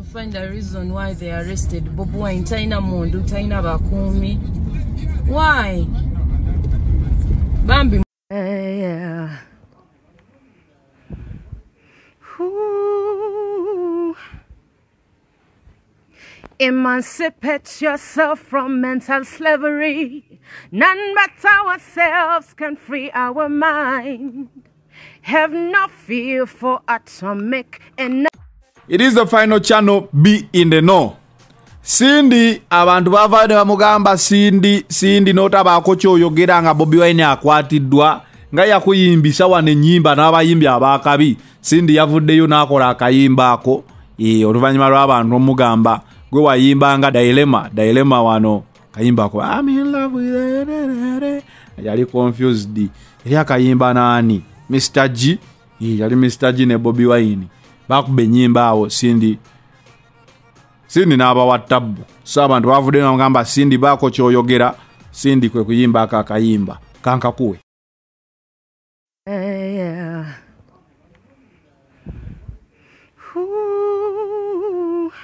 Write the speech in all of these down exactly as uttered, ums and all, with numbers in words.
you find the reason why they arrested Bobi Wine, Taina Mundu, Taina Bakumi, why? Bambi. Yeah. Ooh. Emancipate yourself from mental slavery. None but ourselves can free our mind. Have no fear for atomic and it is the final channel. Be in the know. Cindy abantu bavade bamugamba Cindy Cindy notabako kyoyogera nga Bobi Wine akwatiddwa nga yakuyimbisa wane nyimba n'abayimbi abakabi. Cindy yavuddeyo n'akola akayimba ako eh oluvanyuma lw'abantu omugamba gwe wayimba nga dilemma dilemma wano kayimba ko I'm in love with it. Yali confused eri akayimba nani Mister G yali Mister G ne Bobi Wine bakube nyimba awo Cindy Cindy n'aba watabu so abantu bavude ngamba Cindy bako kyoyogera Cindy kwe kuyimba aka akayimba kanka kuwe. Yeah. Ooh.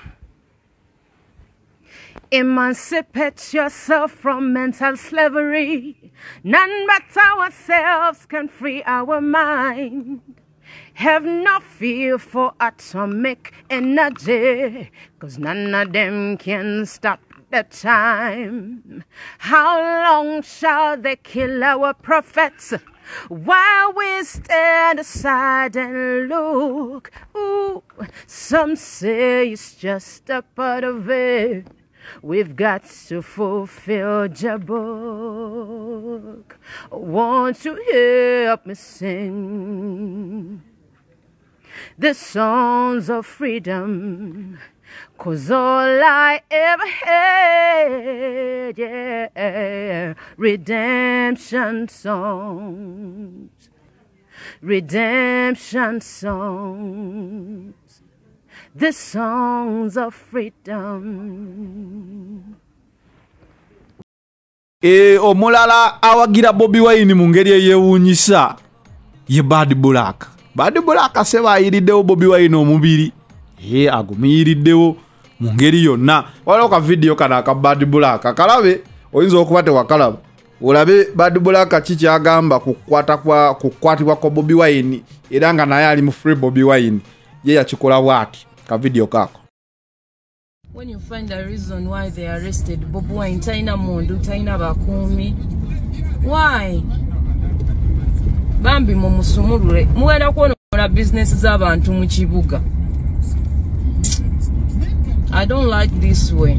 Emancipate yourself from mental slavery. None but ourselves can free our mind. Have no fear for atomic energy, cause none of them can stop the time. How long shall they kill our prophets while we stand aside and look? Ooh, some say it's just a part of it. We've got to fulfill your book. Won't you help me sing the songs of freedom? Cause all I ever had, yeah, redemption songs, redemption songs, the songs of freedom. E omulala awagira Bobi Wine mu ngeri eyewuunyisa ye Bad Black. Bad Black aseba ayiriddewo Bobi Wine omubiri e agumiyiriddewo mu ngeri yonna. Waliwo ka video kana ka Bad Black kalabe oyinza okuba tewakalaba olabe Bad Black kiki agamba kukwata kwa kukwatibwa kwa Bobi Wine era nga naye ali mu free Bobi Wine ye yakikola bwati ka video kako. When you find the reason why they arrested Bobi Wine, Taina Mundu, Taina Bakumi, why? Bambi mumusumurure muwenda kuona business z'abantu mu kibuga. I don't like this way.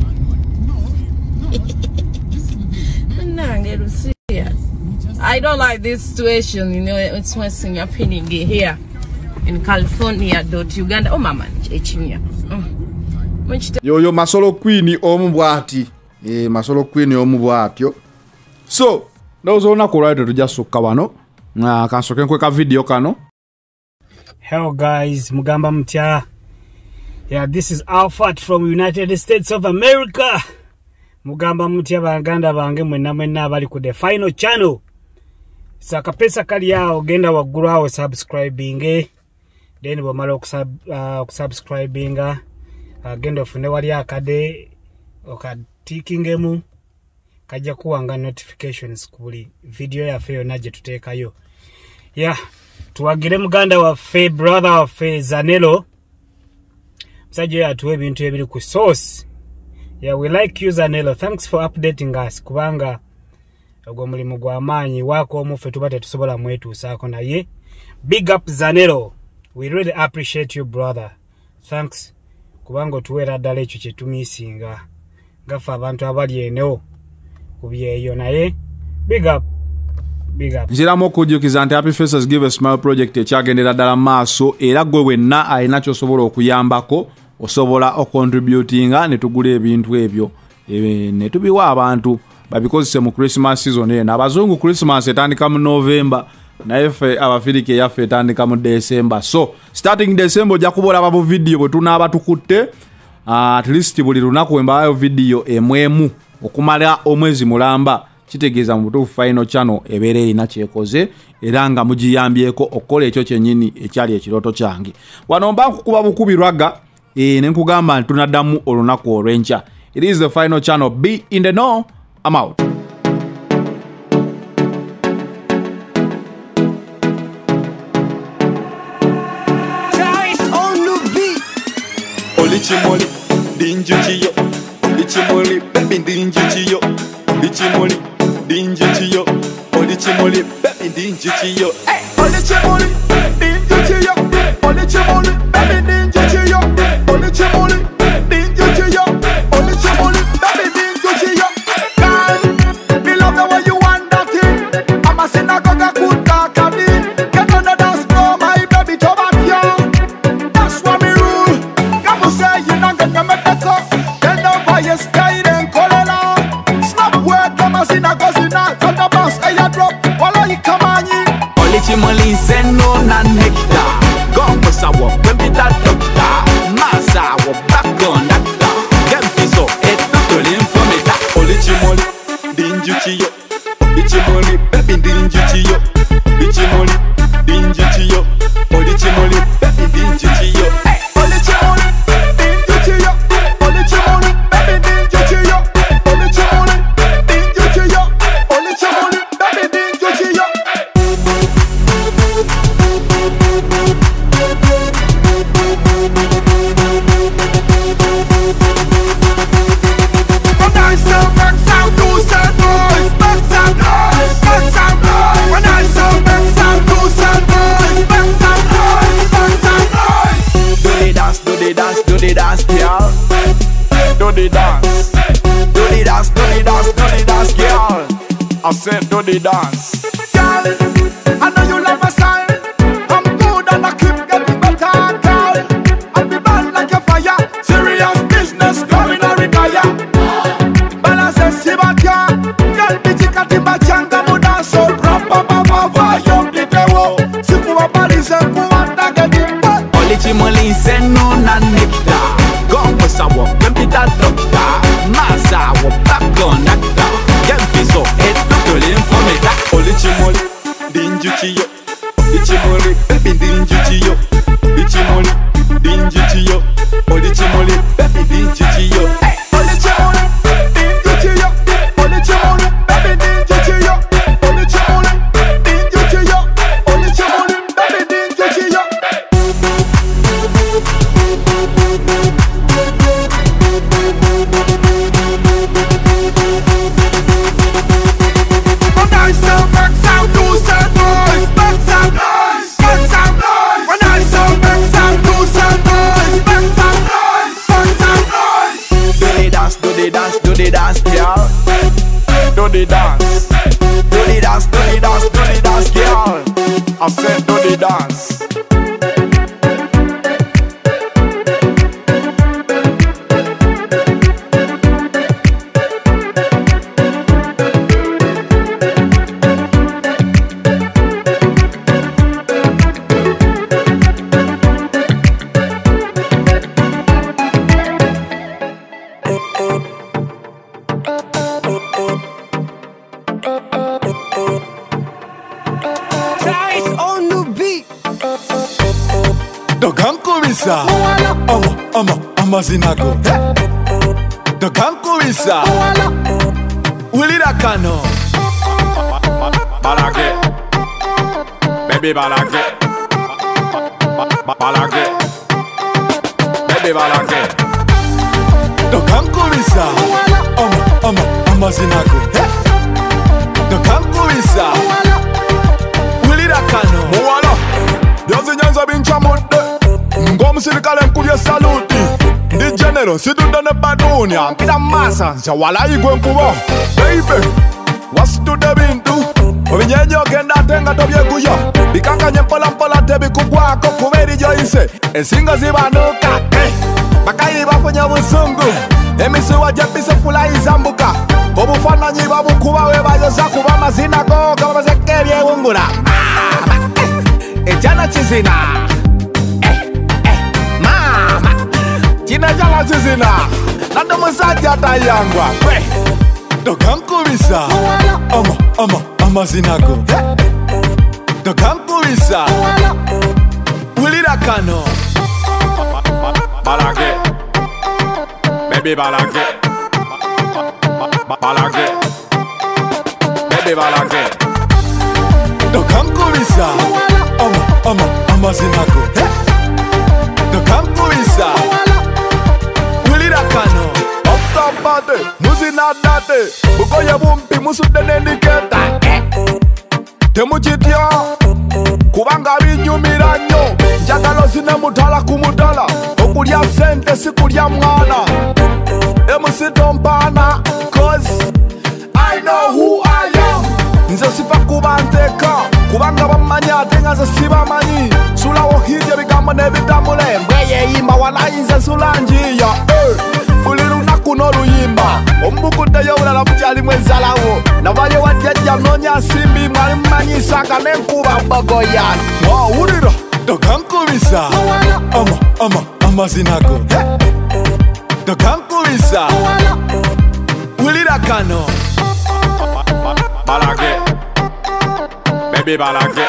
I don't like this situation, you know, it's what's happening here in California, dot Uganda. Oh mama, echinya. Yo yo Masolo Queen omu bwati. Eh Masolo Queen omu bwatyo. So, nozona ko right to just sokka wano. Na kansoke nkwe ka video kano. Hello guys, mugamba mutya. Yeah, this is Alfat from United States of America. Mugamba mutya baganda bange mwenna mwenna abali ku the final channel. Saka pesa kali yao genda waggulu awo subscribing eh. Then bwamala okusub uh, okusubscribing uh, genda ofune wali akade okatikingemu kajja kuwanga notifications kuli video ya feyo naje tutekayo. Yeah, tuwagire muganda wa fe brother wa fe Zanelo. Msaje ya tuwe bintu ebiri ku source. Yeah, we like you Zanelo. Thanks for updating us. Kubanga ogwo mulimu gwa maanyi wako omufe tubate tusobola mwetu sako na ye. Big up Zanelo. We really appreciate you brother. Thanks. Kubango tuwera ddala ekyo kye tumisinga. Gafa abantu abali eno. Kubyeyo naye. Big up. Big up. Nzira mokujukiza nti Happy Faces Give a Smile project ekyagendera ddala maaso era gwe wenna alina ky'osobola okuyambako osobola ocontributinga ne tugula ebintu ebyo ne tubiwa abantu babikozese mu Christmas season eno. Abazungu Christmas etandika mu November naye ffe abafirika yaffe etandika mu December. So starting December ojja kubola abo video bwe tunaaba tukutte uh, at least buli lunaku wembayo video emwemu okumala omwezi mulamba. Kitegeeza mu butuufu final channel ebeere erina kyekoze era nga mugiyambyeko okukola ekyo kyennyini ekyali ekiroto kyange. Wano mba nkukuba bukubirwaga eh nenkugamba tunaddamu olunaku olwencha. It is the final channel. Be in the know. I'm out. Olichimoli, dinjuchiyo. Olichimoli, baby dinjuchiyo. Olichimoli, dinjuchiyo. Olichimoli, baby dinjuchiyo. Hey, Olichimoli, dinjuchiyo. Olichimoli, baby dinjuchiyo. Olichimoli, dinjuchiyo. Olichimoli, baby dinjuchiyo. Girl, me love the way you want that thing. I'm a synagogue good talk at me. Get on the dance floor, my baby, to back you. That's what me rule. Come say you not gonna make the cup. Tell them why you stay in Colorado. Snap word, come a synagogue, synagogue. From the boss, hey, you drop. Walla, you come on you. Olichimoli, send no na nectar. Gombo sawo, baby that doctor. Masa wo back on that. Get piso, et tolin from it. Olichimoli, dinjuchiyo. Olichimoli, baby dinjuchiyo. Olichimoli, dinjuchiyo. Olichimoli, baby dinjuchiyo. Hey, Olichimoli, dinjuchiyo. Olichimoli, baby dinjuchiyo. Olichimoli, dinjuchiyo. Olichimoli, baby dinjuchiyo. When I sell back sound, do sad noise. Back sound noise. Back sound noise. When I sell back sound, do sad noise. Back sound noise. Back sound noise. Do the dance, do the dance, do the dance, girl. Do the dance. Do the dance, do the dance, do the dance, girl. I said do the dance. Girl, I know you like my style. I'm good and I keep getting better, girl. I'll be bad like a fire. Serious business, going to retire. Balance Sibakia. Girl, bitch, katimba changa muda so rapa baba va yom ditewo. Siku wa bali se kuwanda gedimba. Olichimoli se no na nectar. Gombo sawo, kempita doctor. Masa wo back on actor. Kempiso, et tolin from it. Olichimoli, dinjuchiyo. Olichimoli, baby dinjuchiyo. Olichimoli, dinjuchiyo. Olichimoli, baby dinjuchiyo. Hey, Olichimoli, dinjuchiyo. Olichimoli, baby dinjuchiyo. Olichimoli, dinjuchiyo. Olichimoli, baby dinjuchiyo. When I sell back sound, do sad noise. Back sound noise. Back sound noise. When I sell back sound, do sad noise. Back sound noise. Back sound noise. Do the dance, do the dance, do the dance, girl. Do the dance. Do the dance, do the dance, do the dance, girl. I said do the dance. Dogankubisa, ama ama amazinago. Dogankubisa, ulira kano. Balage, baby balage, balage, baby balage. Dogankubisa, ama ama amazinago. Dogankubisa, ulira kano. Muwala, yazi nyanza bincha mode. Ngomsirikale nkulye saluti. Ndi general situdane badunya. Nkida masa nshawala igwe nkubo. Baby, wasitude bintu. Obinyenye ogenda tenga tobyeguyo. Bikankanye mpola mpola tebikugwako kubera iryo ise. Ensingo zibanuka. Eh, bakayi bafunye busungu. Emisiwa jepise fula izambuka. Obufananyi babukuba we bayoza kuba amazinagoga babazeke ebyewungula. Ejana chizina. Kinajala chizina. Nando musajja tayangwa. We. Dogankubisa. Ama ama amazinago. Dogankubisa. Ulira kano. Balage. baby balage, balage, baby balage. Dokankubisa, ama ama amazina go. Dokankubisa, ulira kano. Optambade, muzina dade, bukoye bumpi musudene ndiketa. Temuchitya, kubanga binyumira nnyo. Njagalo zine mutala ku mutala, okulya sente si kulya mwana. Emusitompana, cause I know who I am. Nze sifa kubanteka, kubanga bamanya ate nga nze sibamanyi. Sulawo hirya ebigambo n'ebitambule, mbweye yimba walayi nze sulanjiya. Buli lunaku n'oluyimba, omubukuddeyo bulala bukyalimu enzalawo. Nabayo wajjajja noonya nsimbi, mwali mumanyisanga n'enkuba mbogoya. Wawulira Dokankubisa, ama ama amazina go. Dokankubisa, ulira kano. Balage, baby balage,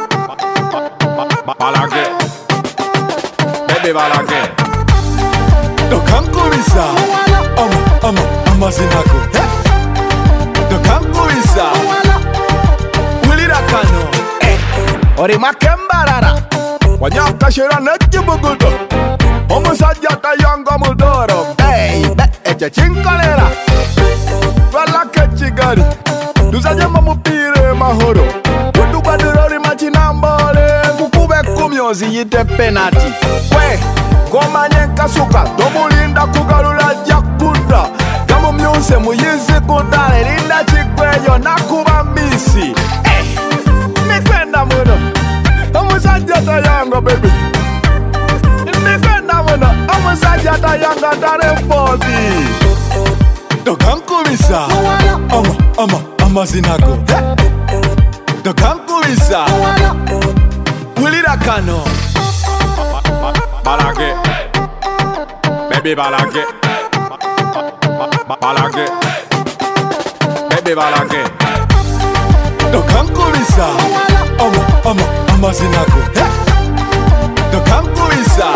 balage, baby balage. Dokankubisa, ama ama amazina go. Dokankubisa, ulira kano. Ori makembarara, wanyakashira nekibugudo. Omusajja tayanga mudoro, baby, eche chinkalera. Balake chigari, tuzajema mupire mahoro. Kutubadirori machinambole, kukube kumyozi yite penati. Kwe, gomanye nkasuka, tomulinda kugalula jakuda. Kamu myuse muyizi kudale, linda chikweyo nakuba misi. Eh, nikwenda muno, omusajja tayanga baby. Nikwenda muno, omusajja tayanga dare forty. Dokankubisa, ama ama amazina go. Dokankubisa, ulira kano. Balage, baby balage, balage, baby balage. Dokankubisa, ama ama amazina go. Dokankubisa,